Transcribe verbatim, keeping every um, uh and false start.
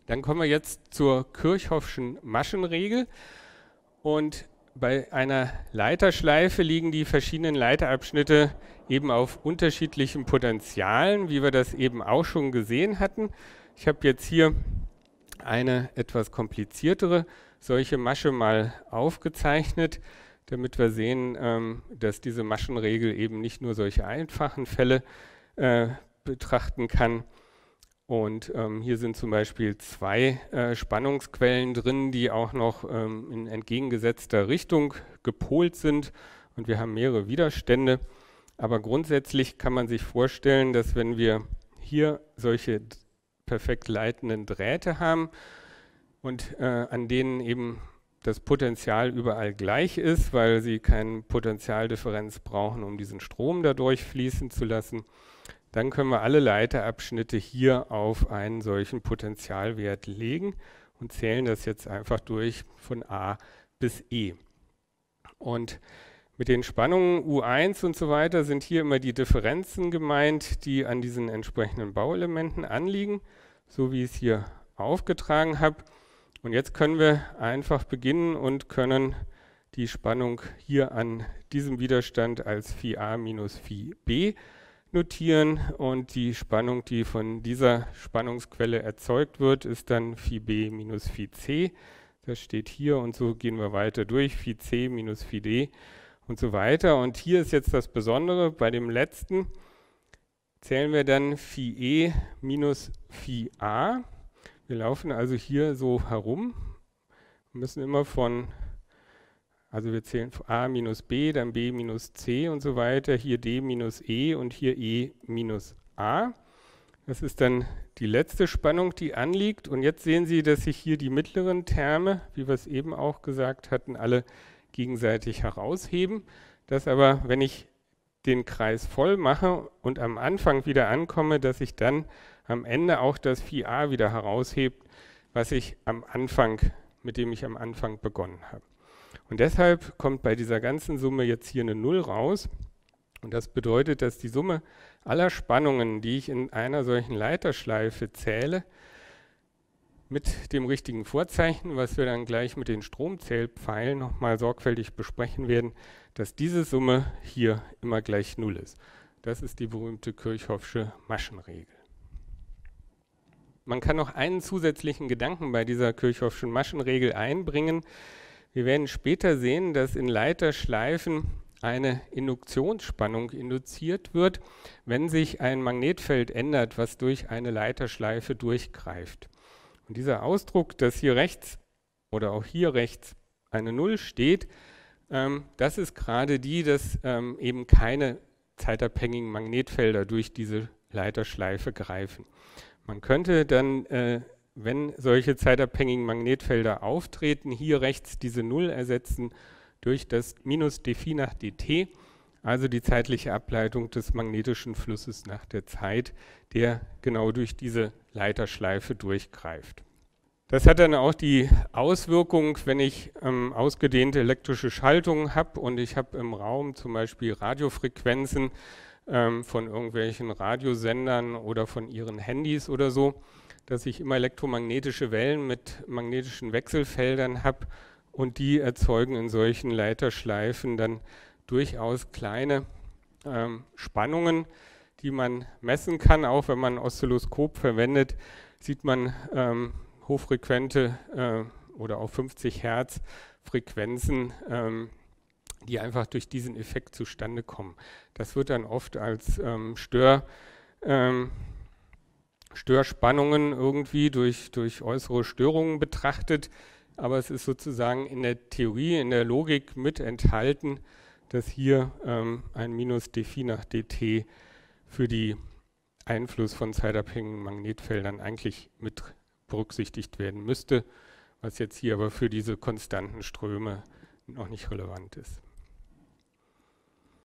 Dann kommen wir jetzt zur Kirchhoffschen Maschenregel. Und bei einer Leiterschleife liegen die verschiedenen Leiterabschnitte eben auf unterschiedlichen Potentialen, wie wir das eben auch schon gesehen hatten. Ich habe jetzt hier eine etwas kompliziertere solche Masche mal aufgezeichnet, damit wir sehen, ähm, dass diese Maschenregel eben nicht nur solche einfachen Fälle äh, betrachten kann. Und ähm, hier sind zum Beispiel zwei äh, Spannungsquellen drin, die auch noch ähm, in entgegengesetzter Richtung gepolt sind. Und wir haben mehrere Widerstände. Aber grundsätzlich kann man sich vorstellen, dass wenn wir hier solche perfekt leitenden Drähte haben und äh, an denen eben das Potential überall gleich ist, weil sie keine Potentialdifferenz brauchen, um diesen Strom dadurch fließen zu lassen, dann können wir alle Leiterabschnitte hier auf einen solchen Potentialwert legen und zählen das jetzt einfach durch von A bis E. Und mit den Spannungen U eins und so weiter sind hier immer die Differenzen gemeint, die an diesen entsprechenden Bauelementen anliegen, so wie ich es hier aufgetragen habe. Und jetzt können wir einfach beginnen und können die Spannung hier an diesem Widerstand als Phi A minus Phi B notieren, und die Spannung, die von dieser Spannungsquelle erzeugt wird, ist dann Phi B minus Phi C. Das steht hier, und so gehen wir weiter durch, Phi C minus Phi D und so weiter. Und hier ist jetzt das Besondere, bei dem letzten zählen wir dann Phi E minus Phi A. Wir laufen also hier so herum, wir müssen immer von, also wir zählen A minus B, dann B minus C und so weiter, hier D minus E und hier E minus A. Das ist dann die letzte Spannung, die anliegt. Und jetzt sehen Sie, dass sich hier die mittleren Terme, wie wir es eben auch gesagt hatten, alle gegenseitig herausheben. Dass aber, wenn ich den Kreis voll mache und am Anfang wieder ankomme, dass sich dann am Ende auch das Phi A wieder heraushebt, was ich am Anfang, mit dem ich am Anfang begonnen habe. Und deshalb kommt bei dieser ganzen Summe jetzt hier eine Null raus. Und das bedeutet, dass die Summe aller Spannungen, die ich in einer solchen Leiterschleife zähle, mit dem richtigen Vorzeichen, was wir dann gleich mit den Stromzählpfeilen nochmal sorgfältig besprechen werden, dass diese Summe hier immer gleich Null ist. Das ist die berühmte Kirchhoffsche Maschenregel. Man kann noch einen zusätzlichen Gedanken bei dieser Kirchhoffschen Maschenregel einbringen. Wir werden später sehen, dass in Leiterschleifen eine Induktionsspannung induziert wird, wenn sich ein Magnetfeld ändert, was durch eine Leiterschleife durchgreift. Und dieser Ausdruck, dass hier rechts oder auch hier rechts eine Null steht, ähm, das ist gerade die, dass ähm, eben keine zeitabhängigen Magnetfelder durch diese Leiterschleife greifen. Man könnte dann, äh, wenn solche zeitabhängigen Magnetfelder auftreten, hier rechts diese Null ersetzen durch das minus dφ nach dt, also die zeitliche Ableitung des magnetischen Flusses nach der Zeit, der genau durch diese Leiterschleife durchgreift. Das hat dann auch die Auswirkung, wenn ich ähm, ausgedehnte elektrische Schaltungen habe und ich habe im Raum zum Beispiel Radiofrequenzen ähm, von irgendwelchen Radiosendern oder von Ihren Handys oder so, dass ich immer elektromagnetische Wellen mit magnetischen Wechselfeldern habe, und die erzeugen in solchen Leiterschleifen dann durchaus kleine ähm, Spannungen, die man messen kann. Auch wenn man ein Oszilloskop verwendet, sieht man ähm, hochfrequente äh, oder auch fünfzig Hertz Frequenzen, ähm, die einfach durch diesen Effekt zustande kommen. Das wird dann oft als ähm, Stör, ähm, Störspannungen irgendwie durch, durch äußere Störungen betrachtet. Aber es ist sozusagen in der Theorie, in der Logik mit enthalten, dass hier ähm, ein minus dφ nach dt für den Einfluss von zeitabhängigen Magnetfeldern eigentlich mit berücksichtigt werden müsste, was jetzt hier aber für diese konstanten Ströme noch nicht relevant ist.